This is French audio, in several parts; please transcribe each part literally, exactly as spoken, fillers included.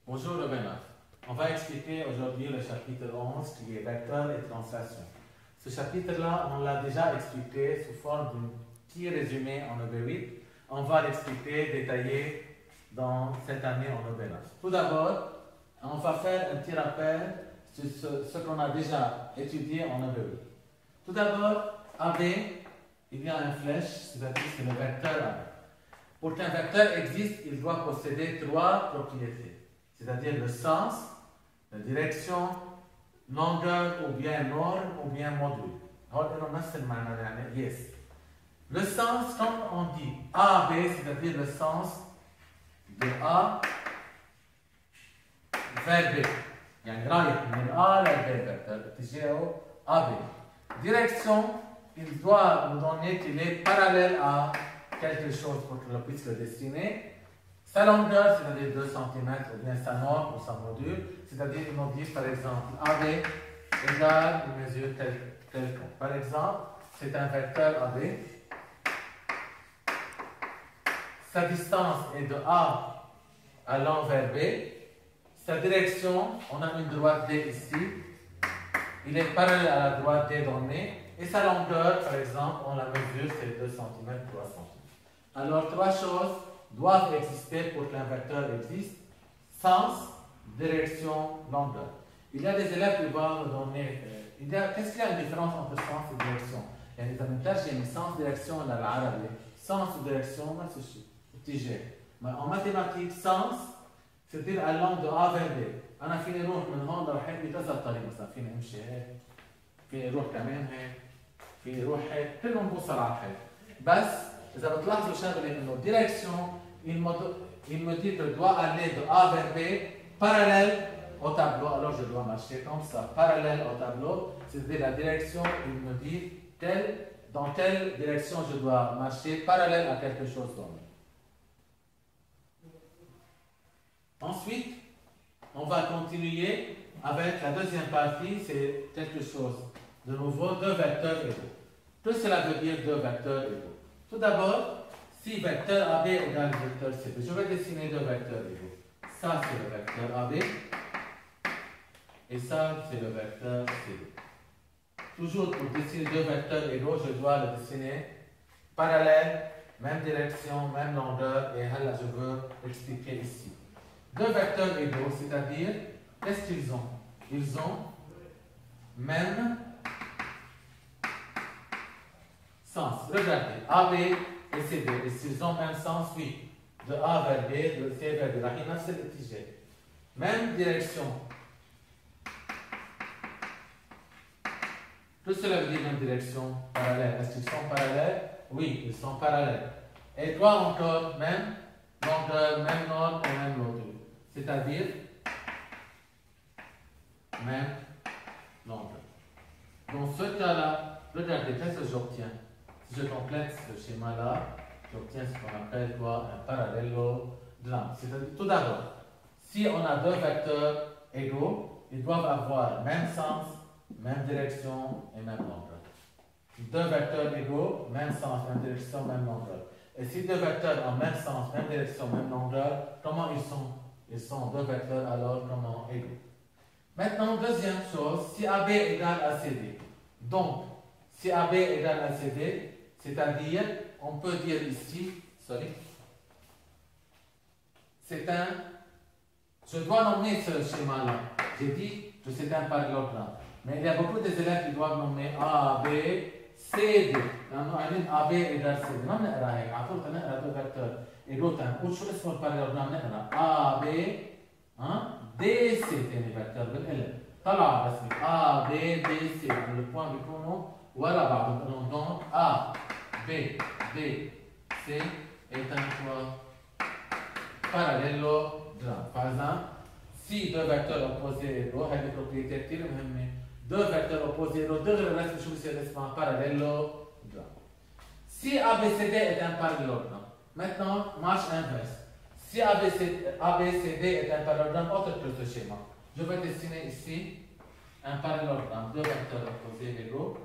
Bonjour Robin. On va expliquer aujourd'hui le chapitre onze qui est vecteur et translation. Ce chapitre-là, on l'a déjà expliqué sous forme d'un petit résumé en O B huit. On va l'expliquer détaillé dans cette année en O B neuf. Tout d'abord, on va faire un petit rappel sur ce, ce qu'on a déjà étudié en O B huit. Tout d'abord, A B, il y a une flèche, c'est-à-dire c'est le vecteur A B. Pour qu'un vecteur existe, il doit posséder trois propriétés. C'est-à-dire le sens, la direction, longueur ou bien norme ou bien module. Yes. Le sens, quand on dit A B, c'est-à-dire le sens de A vers B. يعني رايح من A vers B vecteur, اتجاهه A B. Direction, il doit nous donner qu'il est parallèle à quelque chose pour que l'on puisse le dessiner. Sa longueur, c'est-à-dire deux centimètres, ou bien sa norme ou sa module, c'est-à-dire il nous dit par exemple A B égale une mesure telle, telle qu'on. Par exemple, c'est un vecteur A B. Sa distance est de A allant vers B. Sa direction, on a une droite D ici. Il est parallèle à la droite D donnée. Et sa longueur, par exemple, on la mesure, c'est deux centimètres, trois centimètres. Alors, trois choses doivent exister pour qu'un vecteur existe. Sens, direction, longueur. Il y a des élèves qui vont nous donner... Euh, Qu'est-ce qu'il y a une différence entre sens et direction? Il y a des avantages, il y a une sens, direction, dans l'arabe. Sens ou direction, c'est ce Mais en mathématiques, sens, c'est-à-dire allant de A vers B. أنا فيني أروح من هون لرحيت بكذا طريق، مثلا فيني أمشي هيك، فيني أروح كمان هيك، فيني أروح هيك، كلهم بوصل على الحيط. بس إذا بتلاحظوا شغلة إنه direction, il me, il me dit que je dois aller de A vers B parallèle au tableau. Alors je dois marcher comme ça, parallèle au tableau. C'est-à-dire la direction, il me dit telle, dans quelle direction je dois marcher parallèle à quelque chose donné. Ensuite, on va continuer avec la deuxième partie, c'est quelque chose de nouveau, deux vecteurs égaux. Tout cela veut dire deux vecteurs égaux. Tout d'abord, si vecteur A B égale vecteur C B, je vais dessiner deux vecteurs égaux. Ça, c'est le vecteur A B. Et ça, c'est le vecteur C B. Toujours pour dessiner deux vecteurs égaux, je dois le dessiner parallèle, même direction, même longueur. Et là, je veux expliquer ici. Deux vecteurs égaux, c'est-à-dire, qu'est-ce qu'ils ont? Ils ont même sens. Regardez, A B et C B, et s'ils ont même sens, oui. De A vers B, de C vers B, c'est le tigé. Même direction. Tout cela veut dire même direction parallèle. Est-ce qu'ils sont parallèles? Oui, ils sont parallèles. Et toi encore, même longueur, même norme et même module. C'est-à-dire, même longueur. Dans ce cas-là, regardez, qu'est-ce que j'obtiens? Si je complète ce schéma-là, j'obtiens ce qu'on appelle quoi? Un parallélogramme. C'est-à-dire, tout d'abord, si on a deux vecteurs égaux, ils doivent avoir même sens, même direction et même longueur. Deux vecteurs égaux, même sens, même direction, même longueur. Et si deux vecteurs ont même sens, même direction, même longueur, comment ils sont? Ils sont deux vecteurs alors comment égaux. Maintenant, deuxième chose, si A B égale à C D. Donc, si A B égale à C D, c'est-à-dire, on peut dire ici, sorry, c'est un, je dois nommer ce schéma-là. J'ai dit que c'est un parallélogramme. Mais il y a beaucoup d'élèves qui doivent nommer A, B, C, D. A B égale C D. Non, نقرا هيك، على طول نقرا deux vecteurs égaux. نقول شو اسمه الباراليلوجرام نقرا A, B, D, C ثاني فيكتور بالقلب. طلع رسمي A, B, D, C. يعني البوان بيكونوا ورا بعض. بنقول donc A, B, D, C est un quoi? Parallélogramme. Par exemple, si deux vecteurs opposés égaux, هذه propriété كثير مهمة. Deux vecteurs opposés égaux, دغري الرسم شو بصير اسمها parallélogramme. Si A B C D est un parallélogramme, maintenant marche inverse. Si A B C D est un parallélogramme autre que ce schéma, je vais dessiner ici un parallélogramme, deux vecteurs opposés égaux.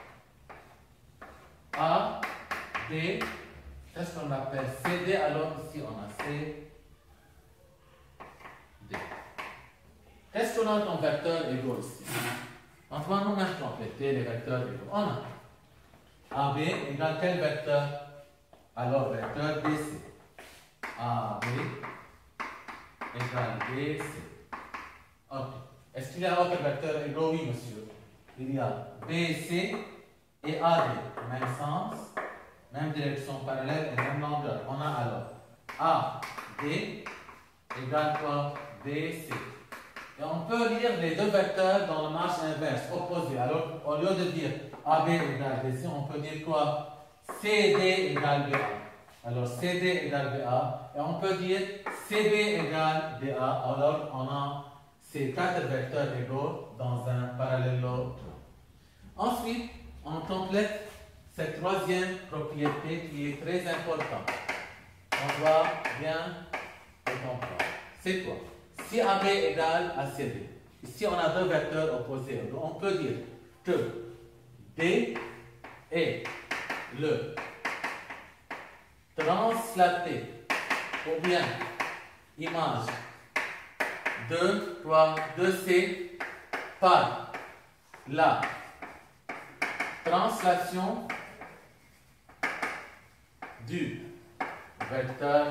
A, D, qu'est-ce qu'on appelle C D? Alors ici on a C, D. Questionnons ton vecteur égaux ici. On va nous-mêmes compléter les vecteurs égaux. On a A B égale quel vecteur? Alors, vecteur B C. A B égale B C. Ok. Est-ce qu'il y a un autre vecteur égaux? Oui, monsieur. Il y a B C et A D. Même sens, même direction parallèle et même longueur. On a alors A D égale quoi? B C. Et on peut lire les deux vecteurs dans la marche inverse, opposée. Alors, au lieu de dire A B égale B C, on peut dire quoi? C D égale B A. Alors, C D égale B A. Et on peut dire C B égale B A. Alors, on a ces quatre vecteurs égaux dans un parallélogramme. Ensuite, on complète cette troisième propriété qui est très importante. On doit bien le comprendre. C'est quoi? Si A B égale à C D, ici on a deux vecteurs opposés. Donc on peut dire que D est le translaté ou bien image de quoi de C par la translation du vecteur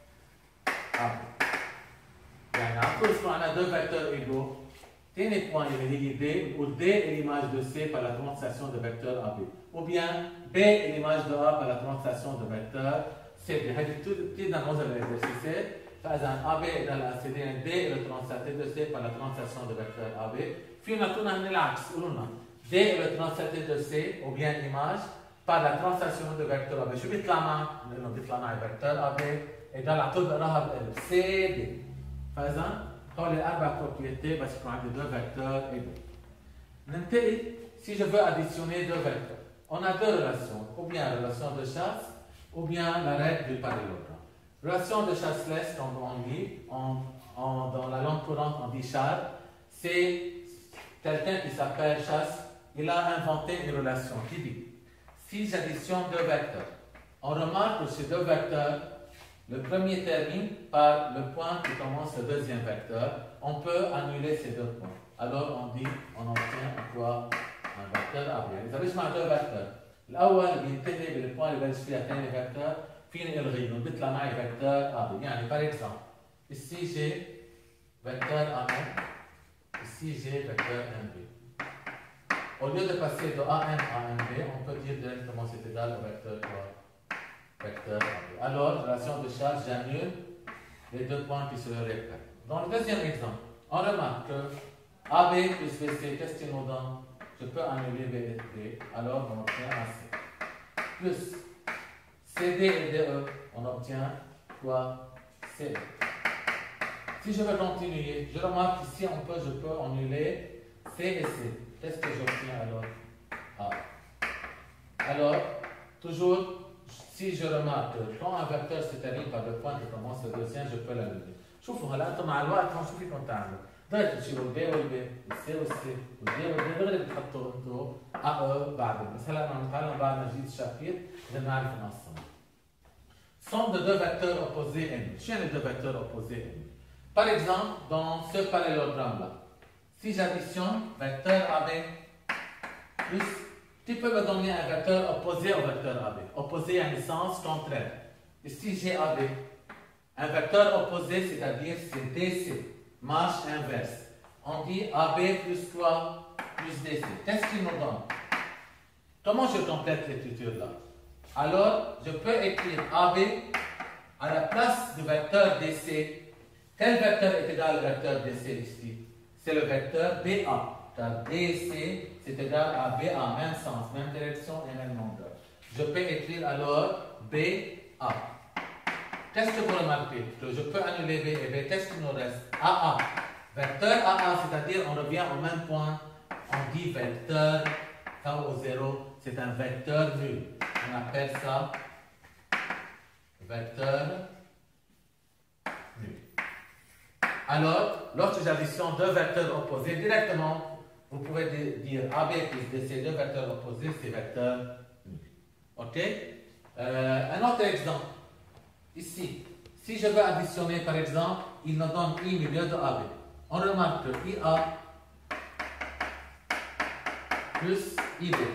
A B. يعني عطوا on a deux vecteurs égaux. Tenez point il D, où D est l'image de C par la translation de vecteur A B. Ou bien B est l'image de A par la translation de vecteur C D. هذه tout dans nos exercices. فإذا A B égale à C D, D est le translaté de C par la translation de vecteur A B. فينا نعطونا من العكس قولوا لنا D est le translaté de C ou bien image par la translation de vecteur A B. شو بيطلع معنا؟ لأنه بيطلع معي vecteur A B égale على طول بقراها بقلب C D. فإذا هول الأربع propriétés بس يكون عندي deux vecteurs égaux. ننتقل si je veux additionner deux vecteurs. On a deux relations, ou bien la relation de chasse, ou bien la règle du parallélogramme. Relation de chasse-laisse, comme on dit, on, on, dans la langue courante on dit char, c'est quelqu'un qui s'appelle chasse, il a inventé une relation qui dit si j'additionne deux vecteurs, on remarque que ces deux vecteurs, le premier termine par le point qui commence le deuxième vecteur. On peut annuler ces deux points. Alors on dit, on obtient quoi? Un vecteur A B. إذا بيجمع deux vecteurs. الأول بينتهي بالبوان اللي بلش فيها ثاني vecteur. فيني ألغيهم بيطلع معي vecteur A B. يعني par exemple, ici j'ai vecteur A M, ici j'ai vecteur M B. Au lieu de passer de A M à M B, on peut dire directement c'est égal au vecteur quoi? Vecteur A B. Alors, relation de charge, j'annule les deux points qui se répètent. Dans le deuxième exemple, on remarque que A B plus V C, qu'est-ce qu'il nous donne? Je peux annuler B et D, alors on obtient A C. Plus C D et D E, on obtient quoi? C D. Si je veux continuer, je remarque qu'ici on peut, je peux annuler C et C. Qu'est-ce que j'obtiens alors? A. Alors, toujours, si je remarque que quand un vecteur se termine par le point qui commence le deuxième, je peux l'annuler. شوفوا هلا انتم مع الوقت هون شو فيكم تعملوا؟ ضليتوا تشيلوا البي والبي والسي والسي والدي والدي دغري بتحطوا انتم ا او بعدين، بس هلا بدنا نتعلم بعد ما نجيب الشابير بدنا نعرف نقسم. Somme de deux vecteurs opposés n. Quels sont les deux vecteurs opposés n? Par exemple, dans ce parallélogramme-là, si j'additionne vecteur A B plus, tu peux me donner un vecteur opposé au vecteur A B. Opposé à un sens contraire. Ici, j'ai A B. Un vecteur opposé, c'est-à-dire c'est D C. Marche inverse. On dit A B plus quoi? Plus D C. Qu'est-ce qu'il nous donne? Comment je complète l'écriture là? Alors, je peux écrire A B à la place du vecteur D C. Quel vecteur est égal au vecteur D C ici? C'est le vecteur B A. Car D C, c'est égal à B A, même sens, même direction et même longueur. Je peux écrire alors B A. Qu'est-ce que vous remarquez? Que je peux annuler B et B. Qu'est-ce qu'il nous reste? A A. Vecteur A A, c'est-à-dire on revient au même point. On dit vecteur K au zéro. C'est un vecteur nul. On appelle ça vecteur nul. Alors, lorsque j'additionne deux vecteurs opposés, directement, vous pouvez dire A B plus D C, deux vecteurs opposés, c'est vecteur nul. OK? Euh, un autre exemple. Ici, si je veux additionner, par exemple, il nous donne I milieu de A B. On remarque que I A plus I B.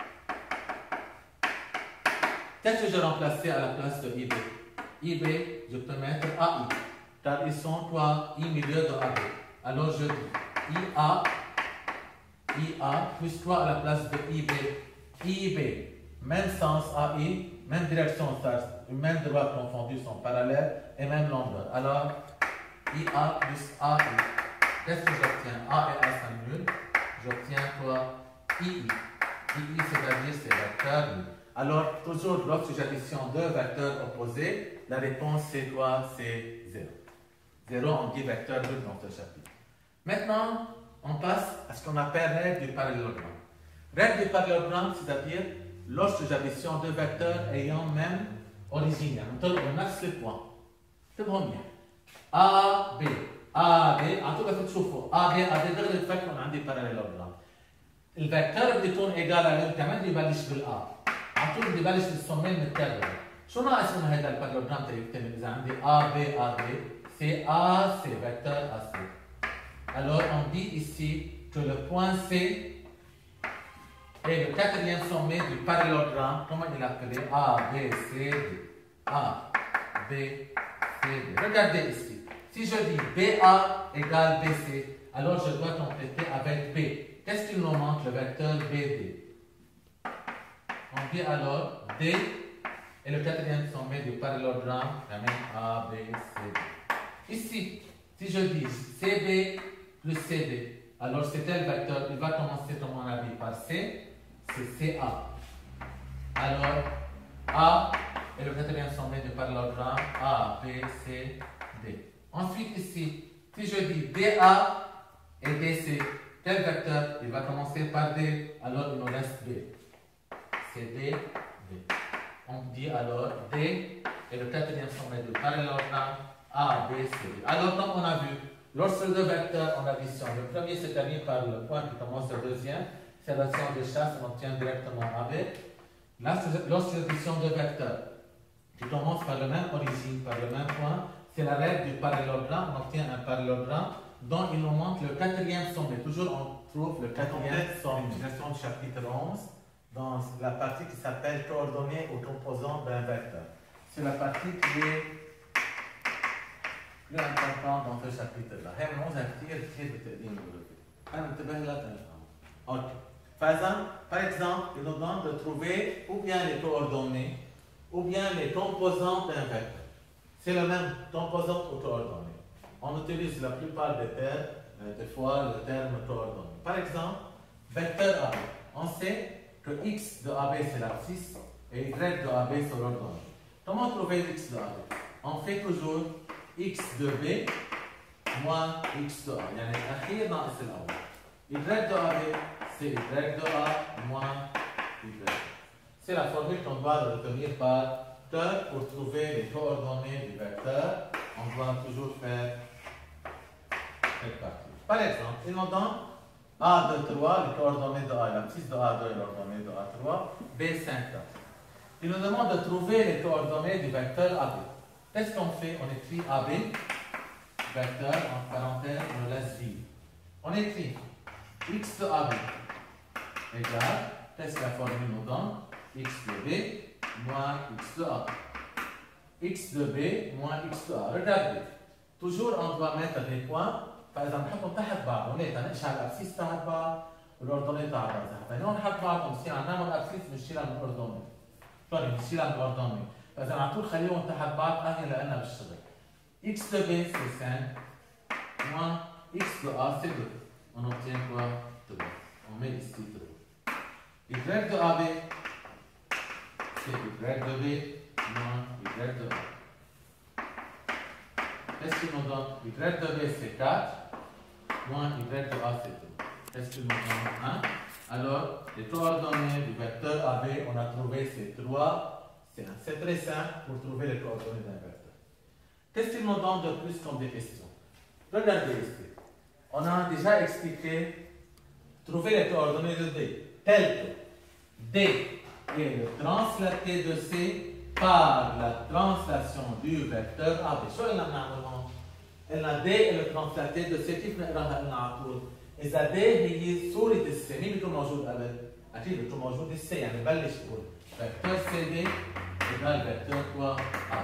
Qu'est-ce que j'ai remplacé à la place de I B? I B, je peux mettre A I, car ils sont trois I milieu de A B. Alors je dis I A, I A plus trois à la place de I B. I B, même sens A I, même direction, même droite confondues sont parallèles et même longueur. Alors I A plus A I. Qu'est-ce que j'obtiens? A et A s'annulent. J'obtiens quoi? I I. I I, c'est-à-dire c'est vecteur. Alors, toujours lorsque j'additionne deux vecteurs opposés, la réponse c'est quoi? C'est zéro. zéro, on dit vecteur nul dans ce chapitre. Maintenant, on passe à ce qu'on appelle règle du parallélogramme. Règle du parallélogramme, c'est-à-dire lorsque j'additionne deux vecteurs ayant même origine, يعني نفس البوان. انتبهوا منيح. A B A B على طول بدكم تشوفوا A B A B دغري تفكروا عندي باراليلوجرام. الفكتور بده يكون ايجال على كمان ببلش بالA. على طول بدي بلش بالصمين متكرر. شو ناقص من هذا الباراليلوجرام تيكتمل اذا عندي A B A B c'est A C vecteur A C. Alors on dit ici que le point C est le quatrième sommet du parallélogramme. Comment il est appelé? A B C D. A B C D. Regardez ici. Si je dis B A égale B C, alors je dois compléter avec B. Qu'est-ce qu'il nous manque? Le vecteur B D. On dit alors D est le quatrième sommet du parallélogramme, la même A, B, C, D. Ici, si je dis C B plus C D, alors c'est tel vecteur, il va commencer, à mon avis, par C, c'est C A. Alors, A est le quatrième sommet du parallélogramme, A, B, C, D. Ensuite, ici, si je dis D A et D C, tel vecteur, il va commencer par D, alors il nous reste B. C'est D, D. On dit alors D est le quatrième sommet du parallélogramme A, B, C, D. Alors, comme on a vu, lorsque deux vecteurs on additionne, le premier se termine par le point qui commence le deuxième, c'est l'addition de chasse, on obtient directement A B. Lorsque j'additionne deux vecteurs qui commencent par la même origine, par le même point, c'est la règle du parallélogramme, on obtient un parallélogramme dont il nous manque le quatrième sommet. Toujours on trouve le quatrième sommet. L'utilisation du chapitre onze, dans la partie qui s'appelle coordonnées aux composants d'un vecteur. C'est la partie qui est plus importante dans ce chapitre-là. هي بنعوزها كثير كثير بالتقديم الوظيفي. أنا انتبه لها تنفعهم. OK. Par exemple, il nous demande de trouver ou bien les coordonnées ou bien les composants d'un vecteur. C'est le même composant ou coordonnées. On utilise la plupart des termes, euh, des fois le terme coordonnées. Par exemple, vecteur A B. On sait que x de A B c'est l'abscisse et y de A B c'est l'ordonnée. Comment trouver x de A B? On fait toujours x de B moins x de A. يعني الأخير ناقص الأول. Y de A B c'est y de A moins y. C'est la formule qu'on doit retenir par cœur pour trouver les coordonnées du vecteur. On doit toujours faire cette partie. Par exemple, il nous donne A de trois, les coordonnées de A, l'abscisse de A deux, l'ordonnée de A trois, B cinq, quatre. Il nous demande de trouver les coordonnées du vecteur A B. Qu'est-ce qu'on fait? On écrit A B, vecteur, en parenthèse, on le laisse vide. On écrit x de A B égale, qu'est-ce que la formule nous donne? X de B moins x de A. X de B moins x de A. Regardez, toujours on doit mettre des points. فإذا نحطهم تحت بعض، هونيك نقشع الأبسيس تحت بعض والأردنية تحت بعض، حتى هون نحط بعض ونصير عم نعمل أبسيس بنشيلها من الأردنية. سوري بنشيلها من الأردنية، فإذا على طول خليهم تحت بعض أهين لنا بالشغل. X de B c'est cinq, moins X de A c'est deux. On obtient quoi? deux. On met ici deux. Y de A B c'est Y de B moins Y de A. Qu'est-ce qu'il nous donne? Y de B c'est quatre, moins Y de A c'est deux. Qu'est-ce qu'il nous donne? un. Alors, les coordonnées du vecteur A B, on a trouvé c'est trois, c'est un. C'est très simple pour trouver les coordonnées d'un vecteur. Qu'est-ce qu'il nous donne de plus comme des questions? Regardez ici. On a déjà expliqué trouver les coordonnées de D. Tel que D est le translaté de C par la translation du vecteur A B. شو اللي عم نعملهم؟ قلنا دي الترانسلاتي دو سي كيف نقراها قلنا على طول؟ إذا دي هي صورة السي، مين بيكون موجود قبل؟ أكيد بيكون موجود السي، يعني بلش قول فيكتور سي دي égale vecteur quoi A.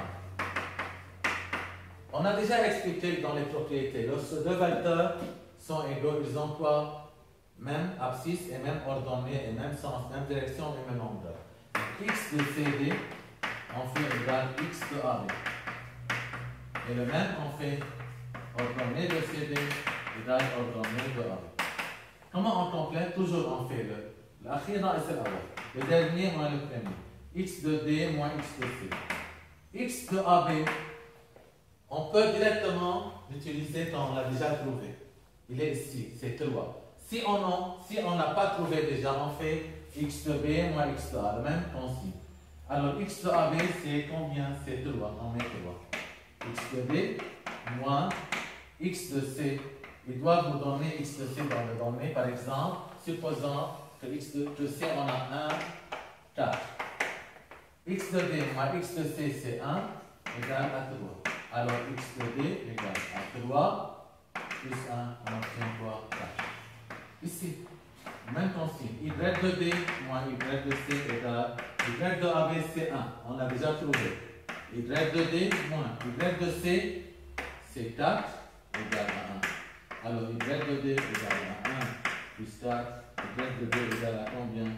On a déjà expliqué dans les propriétés, lorsque deux vecteurs sont égaux, ils ont quoi? Même abscisse et même ordonnée et même sens, même direction et même longueur. X de C D, on fait égal X de A B. Et le même, on fait ordonnée de C D égale ordonnée de A B. Comment on complète? Toujours on fait le l'achir ناقص الأول. Le dernier moins le premier. X de D moins X de C. X de A B, on peut directement l'utiliser quand on l'a déjà trouvé. Il est ici, c'est trois. Si on n'a si pas trouvé déjà, on fait X de B moins X de A, le même consigne. Alors X de A B, c'est combien? C'est trois, on met trois. X de B moins X de C. Il doit vous donner X de C dans le donné. Par exemple, supposons que X de C, on a un, quatre. X de D moins X de C, c'est un, égale à trois. Alors X de D égale à trois, plus un, on obtient quoi? quatre. Ici, même consigne. Y de D moins Y de C égale Y de A B, c'est un. On l'a déjà trouvé. Y de D moins Y de C, c'est quatre, égale à un. Alors Y de D égale à un, plus quatre. Y de D égale à combien?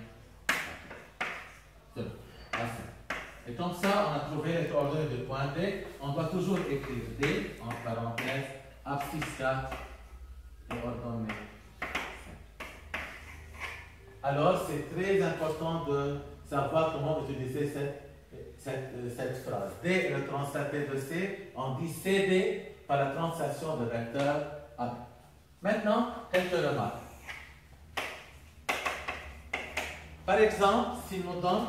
deux. À cinq. Et comme ça, on a trouvé les coordonnées de point D. On doit toujours écrire D, en parenthèse, abscisse quatre et ordonnée cinq. Alors, c'est très important de savoir comment utiliser cette, cette, cette phrase. D est le translaté de C. On dit C D par la translation de vecteur A B. Maintenant, quelques remarques. Par exemple, si nous donne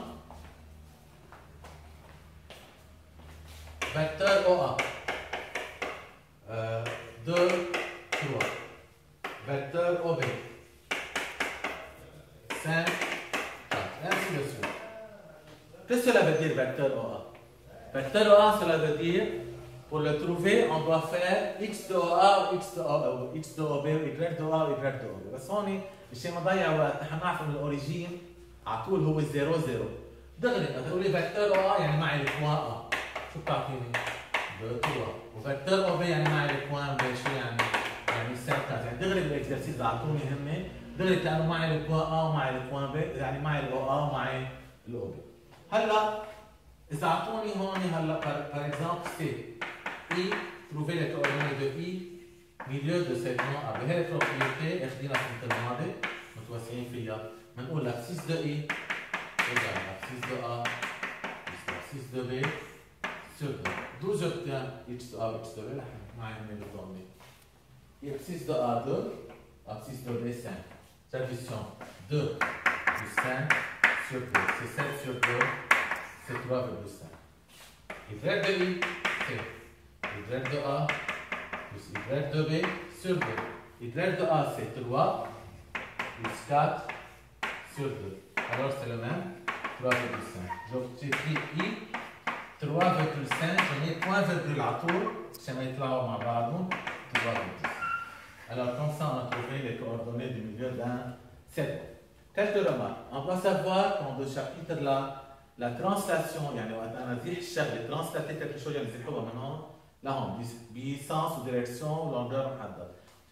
vecteur O A, euh, deux, trois, vecteur O B, cinq, quatre, et ainsi de suite. Qu'est-ce que cela veut dire vecteur O A? Vecteur O A, cela veut dire, pour le trouver, on doit faire X de O A ou X de O A ou X de O B ou Y de O A ou Y de O B. بس هون الشيء ما ضيع وقت، نحن نعرف من الاوريجين على طول هو زيرو زيرو. دغري تقول لي فيكتور O A يعني معي البوان A. شو بتعطيني؟ deux trois. وفيكتور O B يعني معي البوان B شو يعني؟ يعني cinq يعني دغري بالاكزرسيس اللي اعطوني هم دغري كانوا معي البوان A ومعي البوان B يعني معي ال O A ومعي ال O B. هلا إذا اعطوني هون هلا par exemple c'est I, trouver les coordonnées de I, milieu de segment A B. هي البروبريتي اخذينها في الماضي متوسعين فيها. بنقول l'abscisse de I égale l'abscisse de A plus l'abscisse de B sur deux. D'où j'obtiens X de A, X de B, là, معي من الضمني. L'abscisse de A deux, l'abscisse de B cinq. J'addition deux plus cinq sur deux. C'est sept sur deux, c'est trois virgule cinq. Y de I, c'est Y de A plus Y de B sur deux. Y de A, c'est trois plus quatre sur deux. Alors c'est le même, trois virgule cinq. J'écris I, trois virgule cinq, je mets point virgule à tour, je mets là au mabadou, trois virgule cinq. Alors comme ça, on a trouvé les coordonnées du milieu d'un segment. Quelques remarques. On va savoir dans le chapitre là, la translation, يعني وقت أنا بدي الشغلة translater quelque chose يعني زيكوها من هون لهون بسنس وديركسيون ولونجر محدد.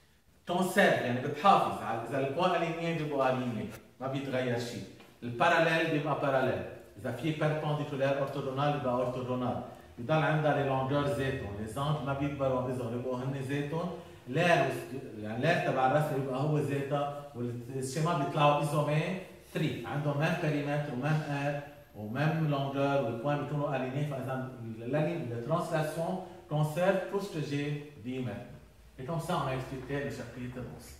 conserve يعني بتحافظ على إذا البوان ألينيين بيبقوا ألينيين ما بيتغير شيء. الباراليل بيبقى باراليل. إذا في perpendiculaire orthogonal بيبقى orthogonal. بضل عندها لي لونجر زيتون، لي زانج ما بيكبروا بيصغروا بيبقوا هن زيتون. لير يعني لير تبع الرسم بيبقى هو زيتا والشيما بيطلعوا ايزومتري عندهم ميم بيريمتر وميم ار وميم لونجر والبوان بيكونوا الينيين فاذا الترانسلation conserve tout ce que j'ai dit maintenant. Et comme ça, on a expliqué le chapitre onze.